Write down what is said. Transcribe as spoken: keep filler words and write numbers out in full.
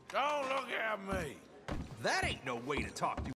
Don't look at me. That ain't no way to talk to